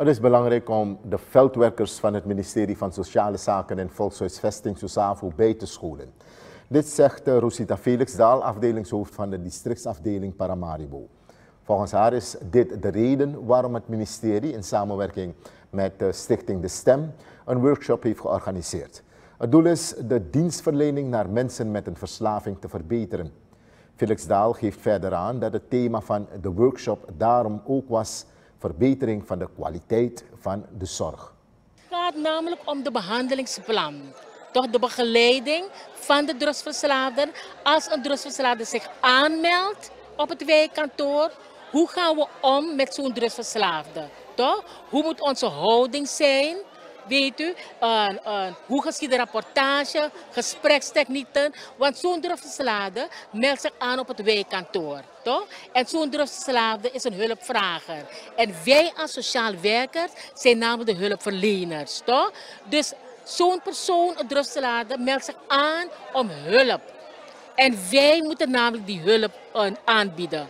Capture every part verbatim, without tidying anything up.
Het is belangrijk om de veldwerkers van het ministerie van Sociale Zaken en Volkshuisvesting SOSAVO bij te scholen. Dit zegt Rosita Felixdaal, afdelingshoofd van de districtsafdeling Paramaribo. Volgens haar is dit de reden waarom het ministerie in samenwerking met de stichting De Stem een workshop heeft georganiseerd. Het doel is de dienstverlening naar mensen met een verslaving te verbeteren. Felixdaal geeft verder aan dat het thema van de workshop daarom ook was verbetering van de kwaliteit van de zorg. Het gaat namelijk om de behandelingsplan. Toch de begeleiding van de drugsverslaafden. Als een drugsverslaafde zich aanmeldt op het wijkkantoor, hoe gaan we om met zo'n drugsverslaafde? Toch? Hoe moet onze houding zijn? Weet u, uh, uh, hoe geschiet de rapportage, gesprekstechnieken, want zo'n drugsverslaafde meldt zich aan op het wijkkantoor, toch? En zo'n drugsverslaafde is een hulpvrager. En wij als sociaal werkers zijn namelijk de hulpverleners, toch? Dus zo'n persoon, een drugsverslaafde, meldt zich aan om hulp. En wij moeten namelijk die hulp uh, aanbieden.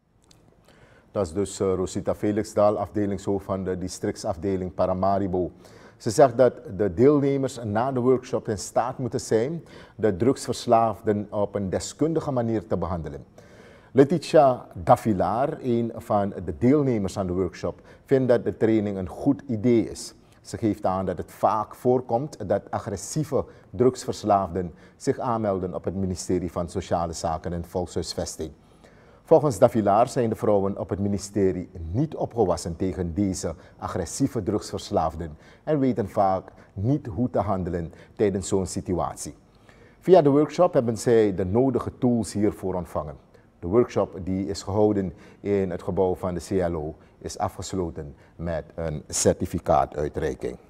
Dat is dus uh, Rosita Felixdaal, afdelingshoofd van de districtsafdeling Paramaribo. Ze zegt dat de deelnemers na de workshop in staat moeten zijn de drugsverslaafden op een deskundige manier te behandelen. Letitia Davilar, een van de deelnemers aan de workshop, vindt dat de training een goed idee is. Ze geeft aan dat het vaak voorkomt dat agressieve drugsverslaafden zich aanmelden op het ministerie van Sociale Zaken en Volkshuisvesting. Volgens Davilar zijn de vrouwen op het ministerie niet opgewassen tegen deze agressieve drugsverslaafden en weten vaak niet hoe te handelen tijdens zo'n situatie. Via de workshop hebben zij de nodige tools hiervoor ontvangen. De workshop die is gehouden in het gebouw van de C L O is afgesloten met een certificaatuitreiking.